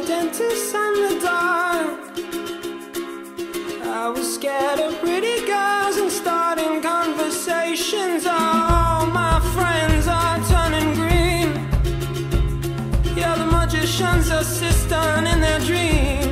dentist and the dark. I was scared of pretty girls and starting conversations. All my friends are turning green. Yeah, the magician's assistant in their dream.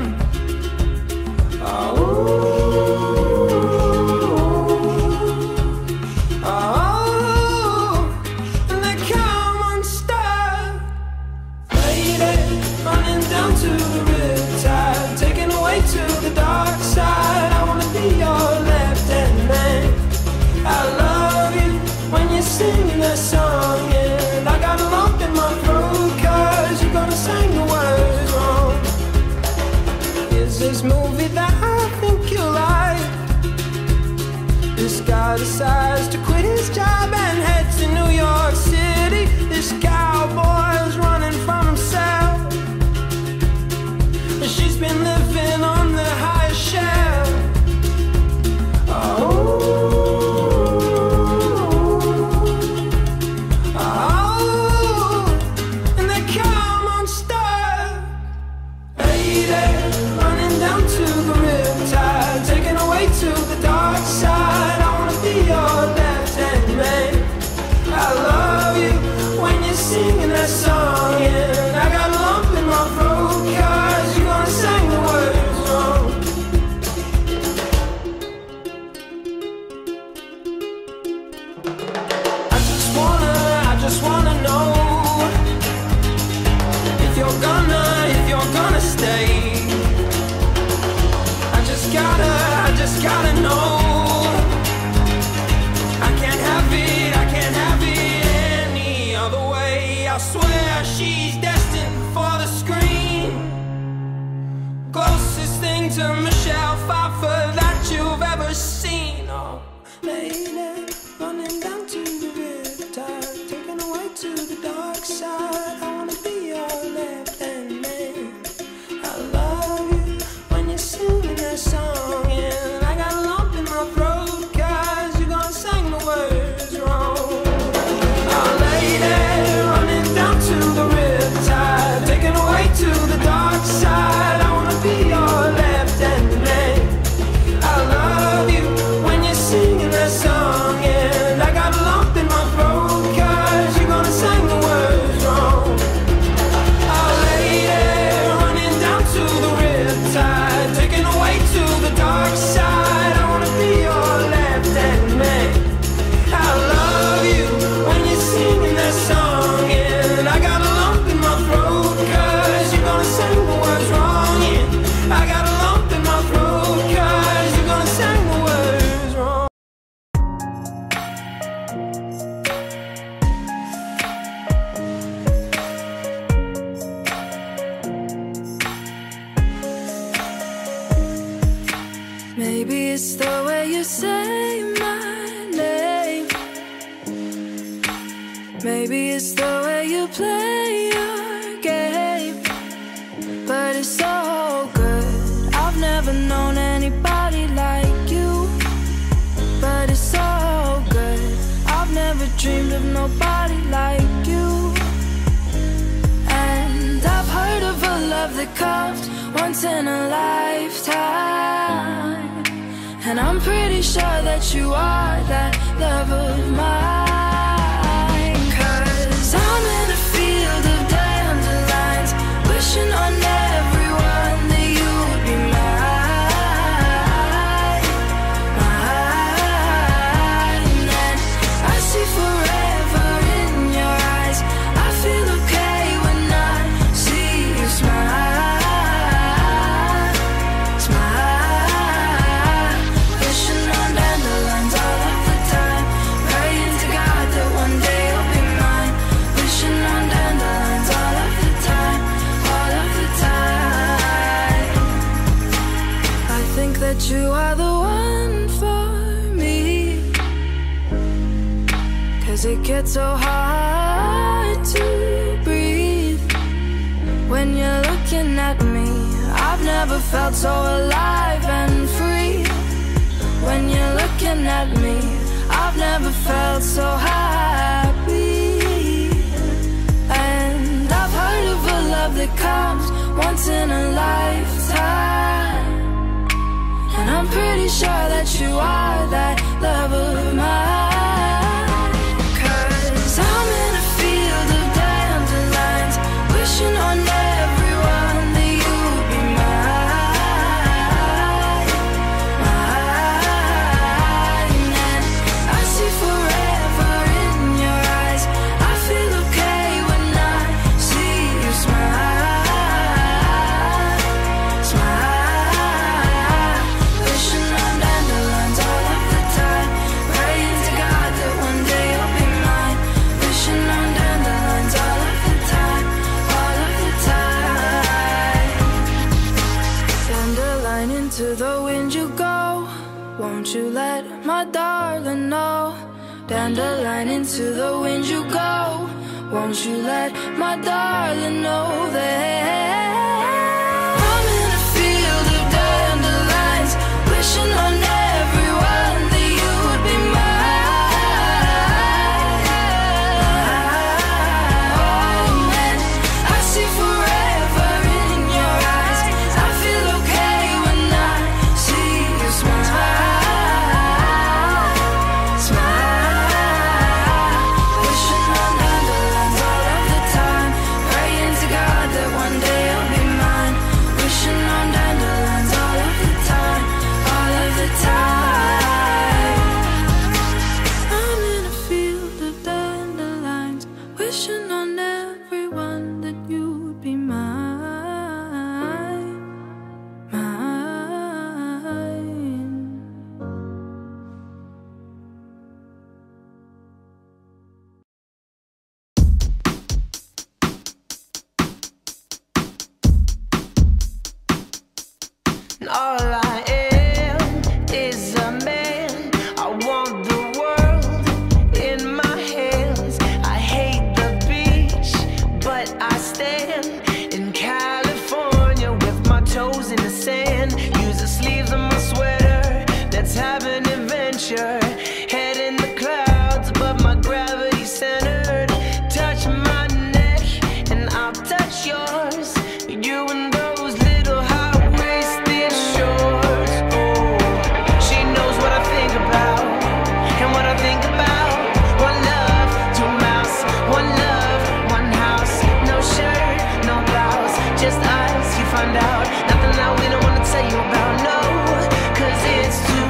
To the riptide, taken away to the dark side. I wanna be your left-hand man. I love you when you're singing that song, and I got a lump in my throat 'cause you're gonna sing the words wrong. Here's this movie that I think you like. This guy decides to quit his job and head to New York City. This cowboy's running from himself. She's been living on the highest shelf. And they come unstuck. Lady, running down to the riptide, taken away to the dark side. I wanna be your left-hand man. I love you when you're singing that song, and I got a lump in my throat 'cause you're gonna sing the words wrong. I just wanna know if you're gonna stay. I just gotta know. I can't have it any other way. I swear she's destined for the screen. Closest thing to Michelle Pfeiffer that you've ever seen. Oh, lady, running down to the riptide, taken away to the dark side. I wanna be your left-hand man. I love you when you're singing that song, and I got a lump in my throat 'cause you're gonna sing the words wrong. Oh, lady, running down to the riptide, taken away to the dark side. I wanna be your left-hand man. I love you when you're singing that song, and I got a lump in my throat 'cause you're gonna sing the words wrong. Oh, lady, running down to the riptide, taken away to the dark side. I wanna be your left-hand man. I love you when you're singing that song, and I got a lump in my throat 'cause you're gonna sing the words wrong. Yeah, I got a lump in my throat 'cause you're gonna sing the words wrong. Maybe it's the way you say my name. Maybe it's the way you play your game. But it's so good. I've never known anybody like you. But it's so good. I've never dreamed of nobody like you. And I've heard of a love that comes once in a lifetime. And I'm pretty sure that you are that love of mine. 'Cause I'm in a field of dandelions, wishing on everyone that you would be mine, mine. And I see forever in your eyes. I feel okay when I see you smile, smile. Wishing on dandelions all of the time, praying to God that one day you'll be mine. Wishing on dandelions all of the time, all of the time. I think that you are the one for me, 'cause it gets so hard to breathe when you're looking at me. I've never felt so alive and free. When you're looking at me, I've never felt so happy. And I've heard of a love that comes once in a lifetime. And I'm pretty sure that you are that love of mine. 'Cause I'm in a field of dandelions, wishing on everyone that you'd be mine, mine. And I see forever in your eyes. I feel okay when I see you smile, smile. Wishing on dandelions all of the time, praying to God that one day you'll be mine. Wishing on dandelions all of the time, all of the time. Dandelion, into the wind you go, won't you let my darling know? Dandelion, into the wind you go, won't you let my darling know that I'm in a field of dandelions, wishing on everyone that you would be mine. And I see forever in your eyes. I feel okay when I see you smile, smile. Wishing on dandelions all of the time, praying to God that one day you'll be mine. Wishing on dandelions all of the time, all of the time. I'm in a field of dandelions, wishing on everyone that you'd be mine, mine. And all I am is a man. I want the world in my hands. I hate the beach, but I stand in California with my toes in the sand. Use the sleeves of my sweater, let's have an adventure. Head in the clouds above my gravity centered. Touch my neck and I'll touch yours. You and those little high-waisted shorts. Oh, she knows what I think about and what I think about. One love, two mouths. One love, one house. No shirt, no blouse, just us. You find out nothing that we don't want to tell you about. No, 'cause it's too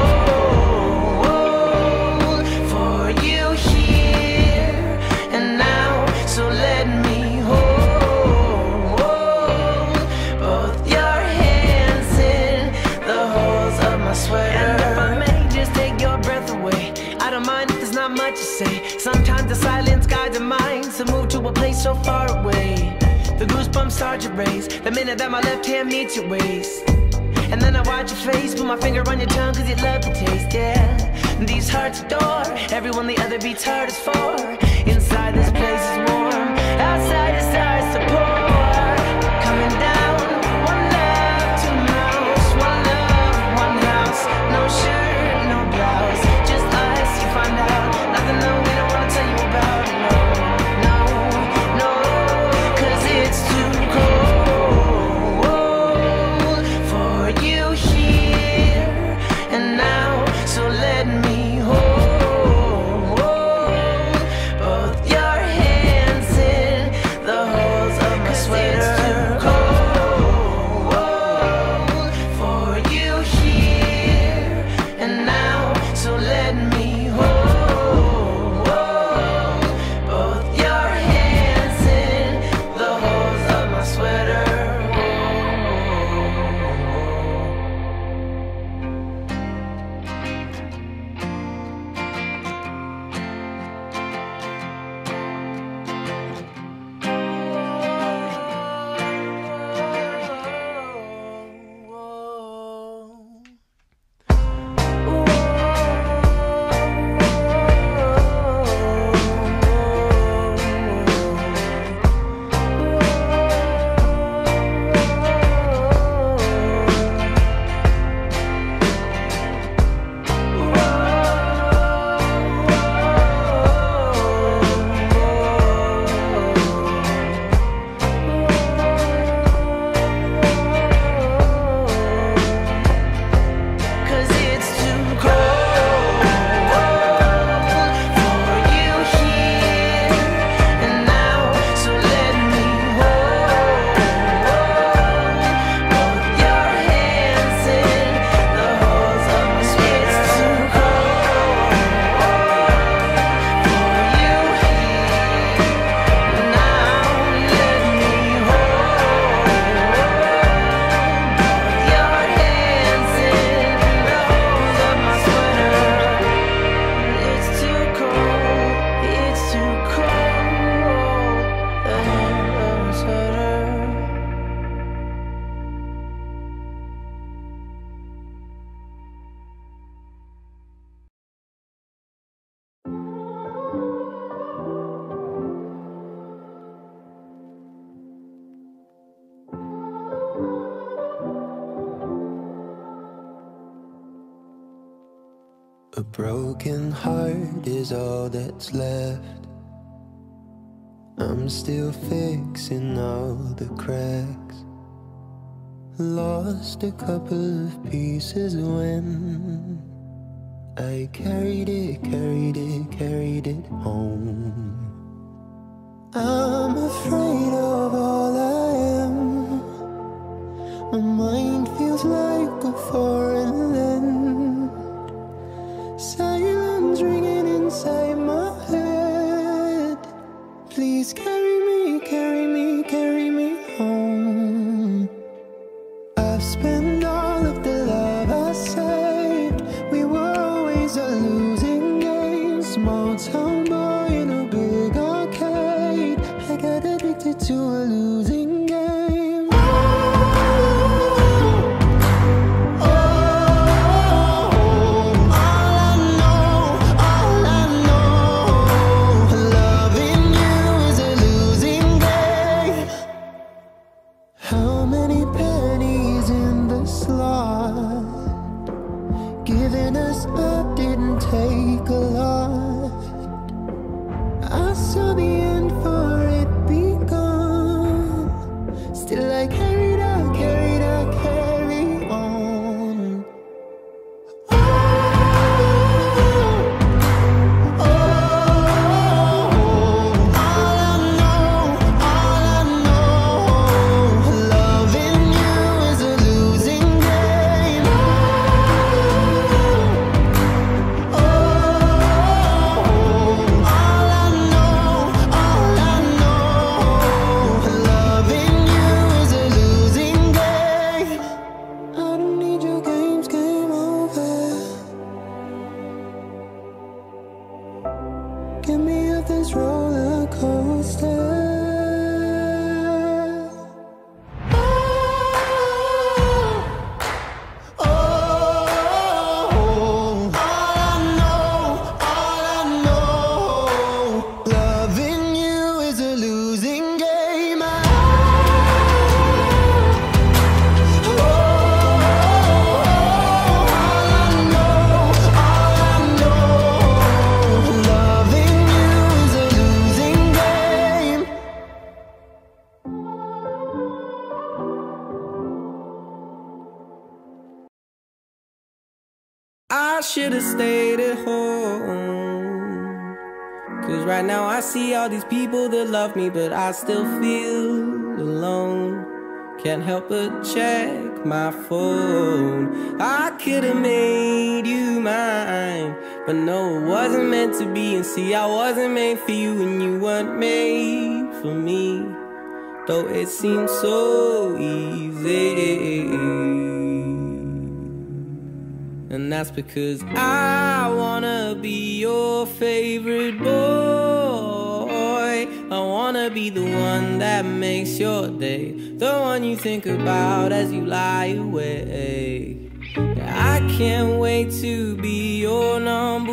cold for you here and now. So let me hold both your hands in the holes of my sweater. And if I may just take your breath away, I don't mind if there's not much to say. Sometimes the silence guides the mind to move to a place so far away. The goosebumps start to raise the minute that my left hand meets your waist. And then I watch your face, put my finger on your tongue 'cause you love the taste, yeah. These hearts adore everyone the other beats hardest for. Inside this place is warm, outside it starts to pour. Coming down, one love, two mouths. One love, one house. No shirt, no blouse, just us. You find out nothing that we don't want to tell you about. No, no, no, 'cause it's too cold for you here and now. So let me hold both your hands in the holes of my A broken heart is all that's left. I'm still fixing all the cracks. Lost a couple of pieces when I carried it home. I'm afraid of all I am. My mind feels like a foreign land. Silence ringing inside my head. Please carry me, carry me, carry me home. I've spent all of the love I saved. We were always a losing game. Small town boy in a big arcade. I got addicted to a losing game. How many pennies in the slot? Giving us up didn't take a lot. I saw the end for it begun. Still I carried on. Get me off this roller coaster. I should've stayed at home, 'cause right now I see all these people that love me, but I still feel alone. Can't help but check my phone. I could've made you mine, but no, it wasn't meant to be. And see, I wasn't made for you, and you weren't made for me, though it seemed so easy. And that's because I wanna be your favorite boy. I wanna be the one that makes your day, the one you think about as you lie awake. I can't wait to be your number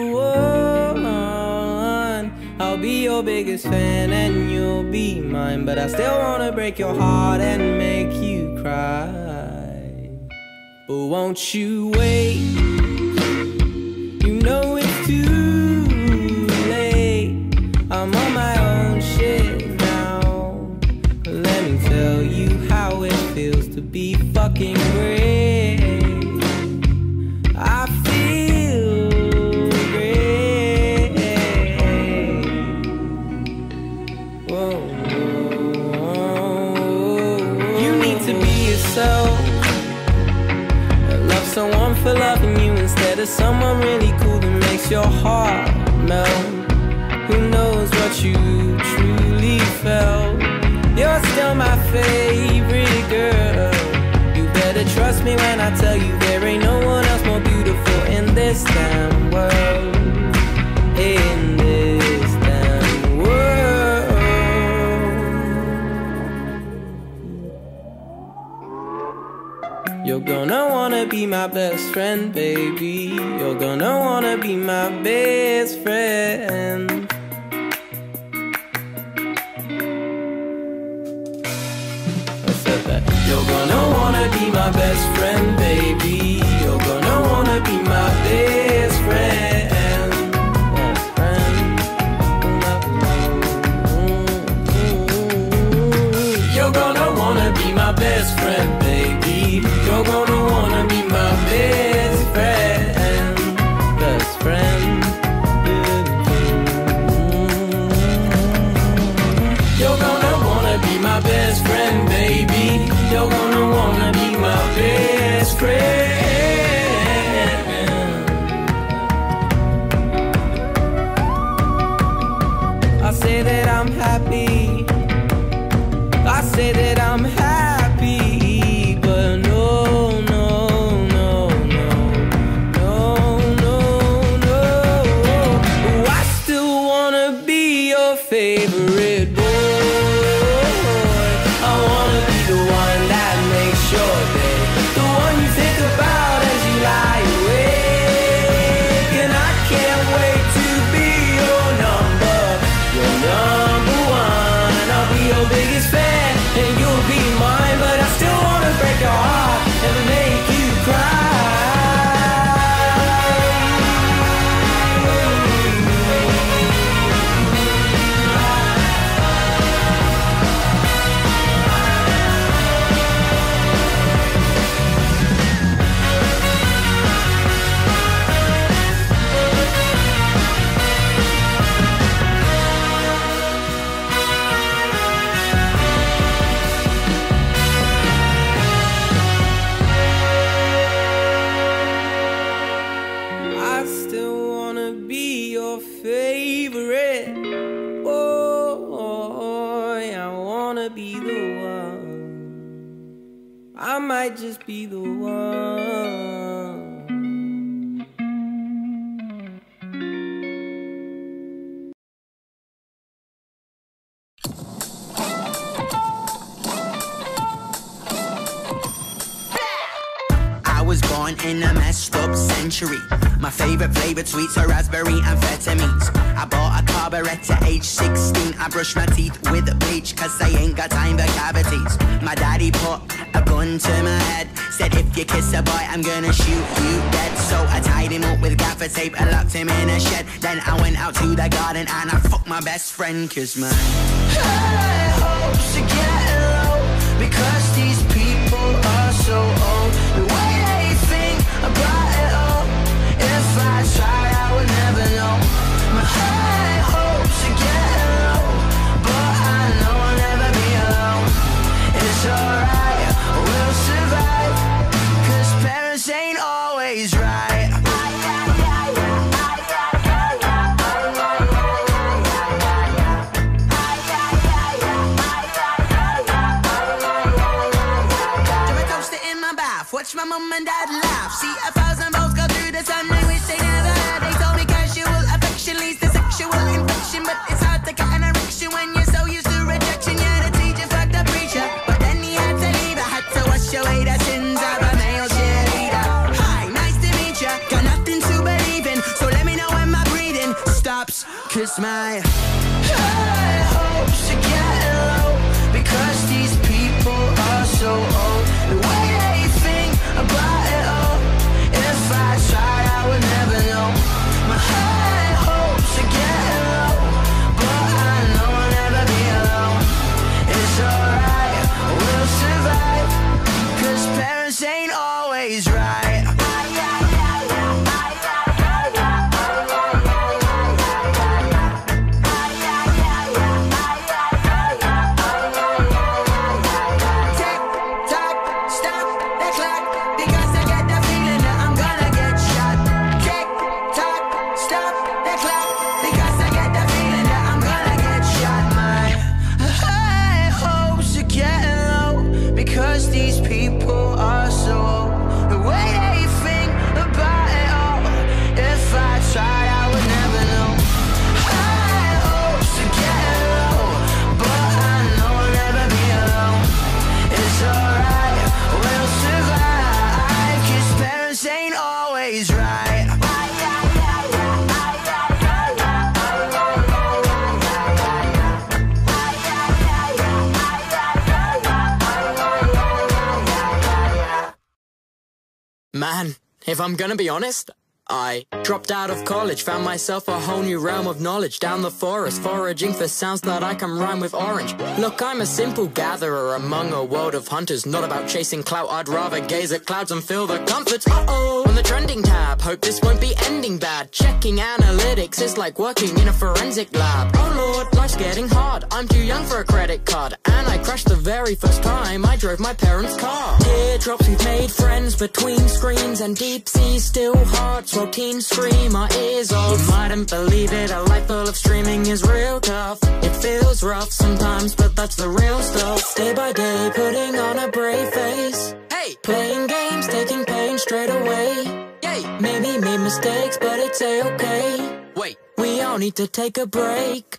one. I'll be your biggest fan and you'll be mine, but I still wanna break your heart and make you cry. But won't you wait? You know it's too late. I'm on my own shit now. Let me tell you how it feels to be fucking great. I feel great. Whoa, you need to be yourself. Love someone for loving you instead of someone really cool that makes your heart melt. Who knows what you truly felt? You're still my favorite girl. You better trust me when I tell you there ain't no one else more beautiful in this damn world. In this damn world. You're gonna wanna be my best friend, baby. You're gonna wanna be my best friend. I said that. You're gonna wanna be my best friend, baby. You're gonna wanna be my best friend. I might just be the one. Was born in a messed up century. My favorite flavored sweets are raspberry amphetamines. I bought a carburetor at age 16. I brushed my teeth with bleach cause I ain't got time for cavities. My daddy put a gun to my head, said if you kiss a boy I'm gonna shoot you dead. So I tied him up with gaffer tape and locked him in a shed. Then I went out to the garden and I fucked my best friend cause my high hopes are getting low because these people are so old. The way they think about it all, if I tried I would never know. My high hopes are getting low, but I know I'll never be alone. It's alright, we'll survive, cause parents ain't always right. Watch my mum and dad laugh. See 1,000 volts go through the sun. I wish they never had. They told me casual affection leads to sexual infection, but it's hard to get an erection when you're so used to rejection. Yeah, the teacher fucked the preacher, but then he had to leave. I had to wash away the sins of a male cheerleader. Hi, nice to meet ya. Got nothing to believe in, so let me know when my breathing stops. Cause my high hopes are getting low because these people are so old. The way they think about it all, if I tried I would never know. My high hopes are getting low, but I know I'll never be alone. It's alright, we'll survive, cause parents ain't always right. Man, if I'm gonna be honest, I dropped out of college, found myself a whole new realm of knowledge. Down the forest, foraging for sounds that I can rhyme with orange. Look, I'm a simple gatherer among a world of hunters. Not about chasing clout, I'd rather gaze at clouds and feel the comforts. Uh-oh, on the trending tab, hope this won't be ending bad. Checking analytics is like working in a forensic lab. Oh lord, life's getting hard, I'm too young for a credit card. And I crashed the very first time I drove my parents' car. Teardrops, we've made friends between screens, and deep seas still hearts while teens scream our ears off. You mightn't believe it, a life full of streaming is real tough. It feels rough sometimes, but that's the real stuff. Day by day, putting on a brave face. Hey, playing games, taking pain straight away. Yay, maybe made mistakes, but it's a-okay. Wait, we all need to take a break.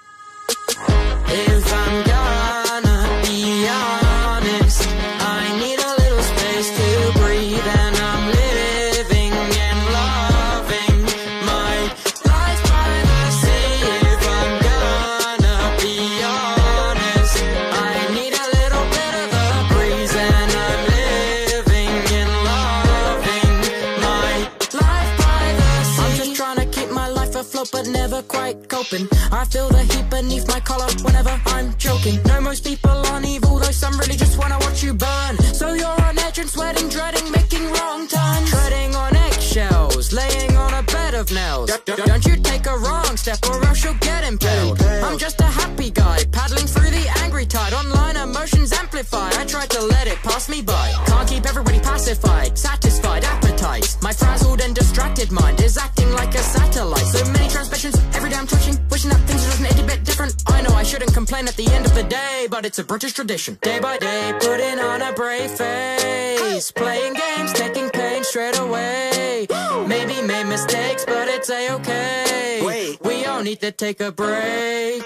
If I'm gonna be honest, I need a little space to breathe, and I'm living and loving my life by the sea. If I'm gonna be honest, I need a little bit of a breeze, and I'm living and loving my life by the sea. I'm just trying to keep my life afloat, but never quite coping. I feel the heat beneath my collar whenever I'm joking. No, most people aren't evil, though some really just wanna watch you burn. So you're on edge and sweating, dreading, making wrong turns, treading on eggshells, laying on a bed of nails. Don't you take a wrong step or else you'll get impaled. I'm just a happy guy, paddling through the angry tide. Online emotions amplify, I try to let it pass me by. Can't keep everybody pacified, satisfied appetites. My frazzled and distracted mind is acting like a satellite. So many transmissions, every day I'm twitching, wishing that things were just an itty bit different. I know I shouldn't complain at the end of the day, but it's a British tradition. Day by day, putting on a brave face, playing games, taking pain straight away. Maybe made mistakes, but it's a-okay. Wait. We all need to take a break.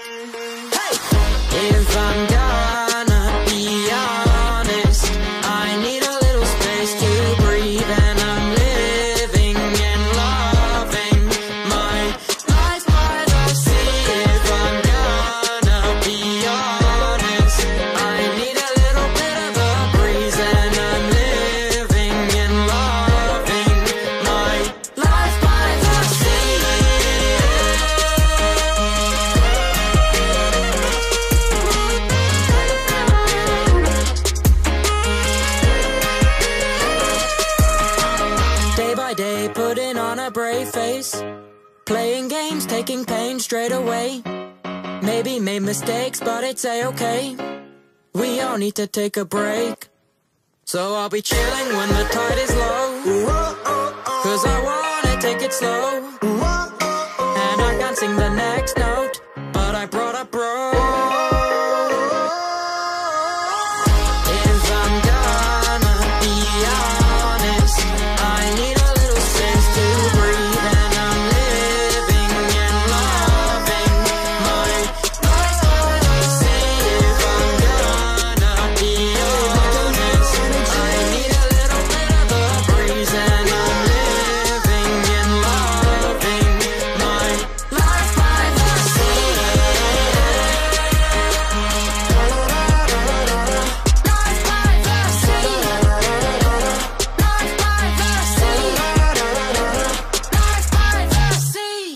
If I'm gonna be honest, I need a little space to breathe, and I'm living and loving my life by the sea. If I'm gonna be honest, I need a little bit of a breeze, and I'm living and loving my life by the sea. Day by day, putting on a brave face, playing games, taking pain straight away. Maybe made mistakes, but it's a-okay. We all need to take a break. So I'll be chilling when the tide is low, 'cause I wanna take it slow. And I can't sing the next note, but I brought a bro. If I'm gonna be honest, I need a little space to breathe, and I'm living and loving my life by the sea. If I'm gonna be honest, I need a little bit of a breeze, and I'm living and loving my life by the sea. Life by the sea. Life by the sea. Life by the sea.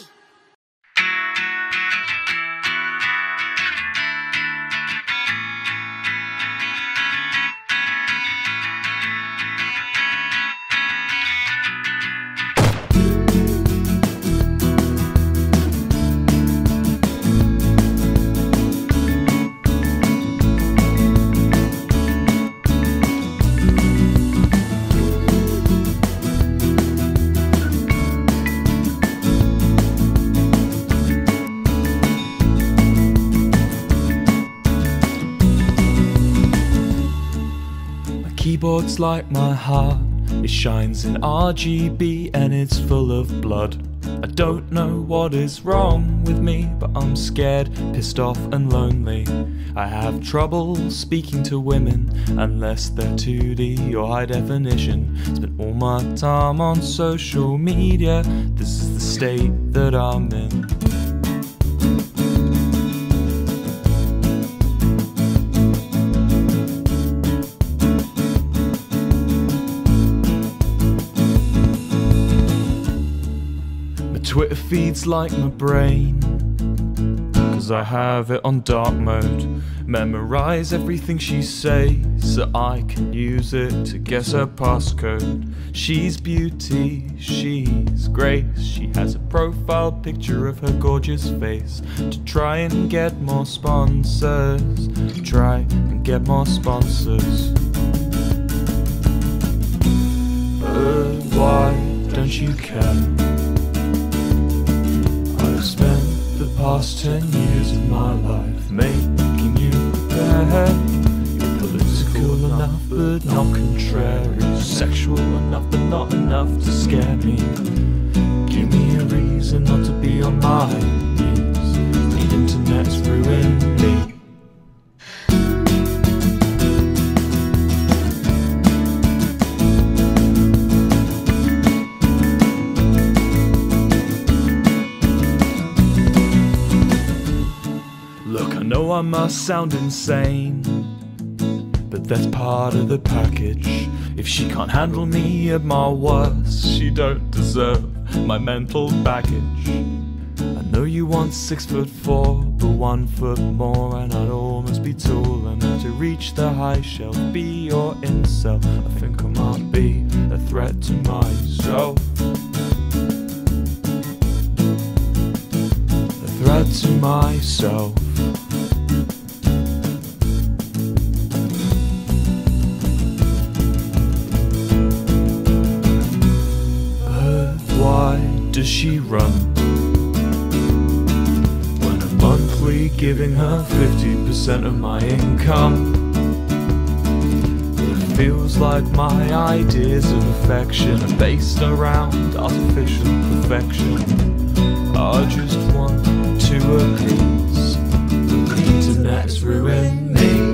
My keyboard's like my heart. It shines in RGB and it's full of blood. I don't know what is wrong with me, but I'm scared, pissed off and lonely. I have trouble speaking to women unless they're 2D or high definition. Spend all my time on social media. This is the state that I'm in. Twitter feeds like my brain, 'cause I have it on dark mode. Memorize everything she says so I can use it to guess her passcode. She's beauty, she's grace. She has a profile picture of her gorgeous face. To try and get more sponsors, try and get more sponsors. But why don't you care? I've spent the past 10 years of my life making you bad. You're political enough but not contrary, sexual enough but not enough to scare me. Give me a reason not to be on my knees. The internet's ruined me. I must sound insane, but that's part of the package. If she can't handle me at my worst, she don't deserve my mental baggage. I know you want 6'4", but 1 foot more, and I'd almost be tall enough to reach the high shelf. Be your incel, I think I might be a threat to myself. A threat to myself. Does she run when her monthly, giving her 50% of my income. It feels like my ideas of affection are based around artificial perfection. I just want to appease, but the internet's ruined me.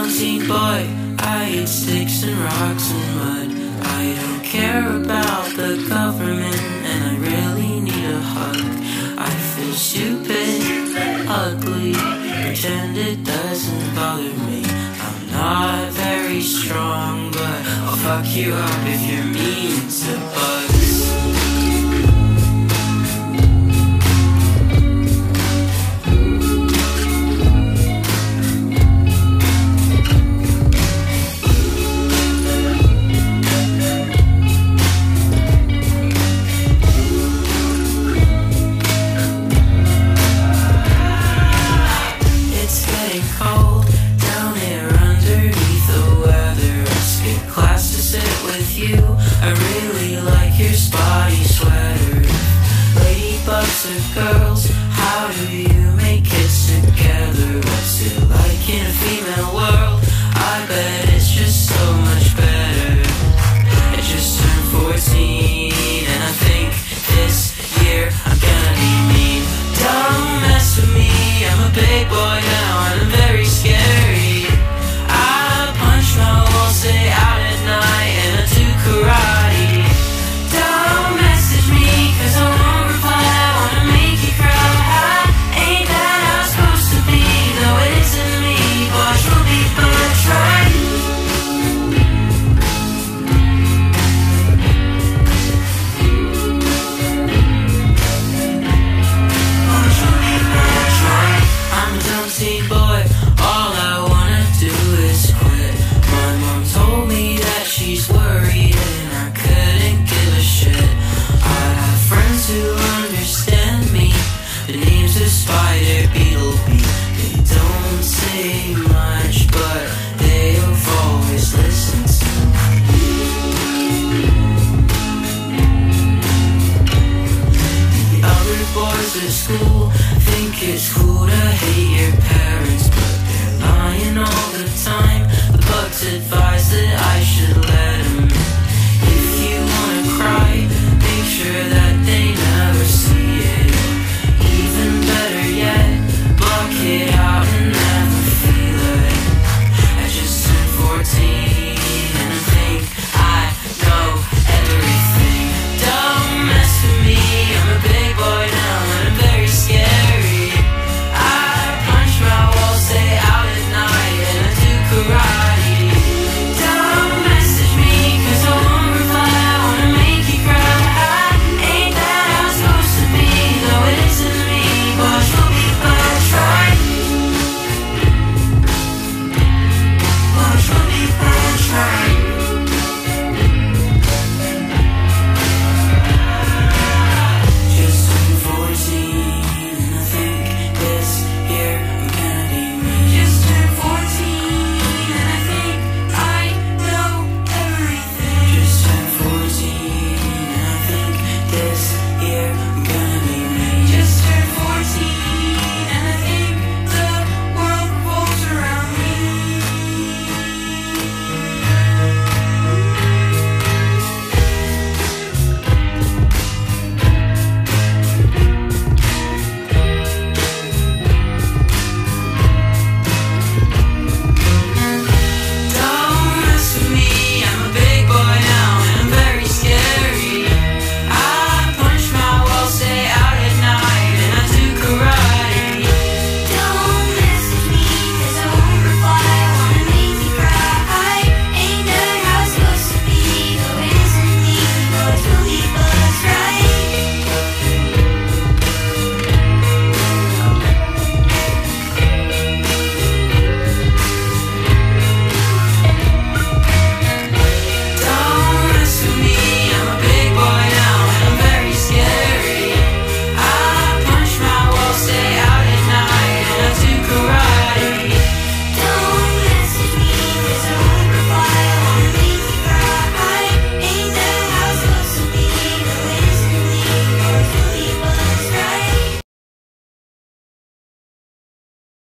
Jonesy boy, I eat sticks and rocks and mud. I don't care about the government, and I really need a hug. I feel stupid, ugly, pretend it doesn't bother me. I'm not very strong, but I'll fuck you up if you're mean to bugs. Cold down here underneath the weather. I skip class to sit with you. I really like your spotty sweater. Ladybugs are girls, how do you make kids together? What's it like in a female world? I bet it's just so much better. I just turned 14 and I think this year I'm gonna be mean. Don't mess with me, I'm a big boy now and I'm very scary. I punch my walls, stay out at night, and I do karate. Don't message me, cause I won't reply, I wanna make you cry. Ain't that how it's supposed to be, though it isn't me. Boys will be butch, right? I'm a Jonesy boy, all I wanna do is quit. My mom told me that she's worried and I couldn't give a shit. I have friends who understand me. The name's a spider, beetle bee. They don't say much, but they'll always listen to me. The other boys at school think it's cool to hate your parents, but they're lying all the time. The bugs advise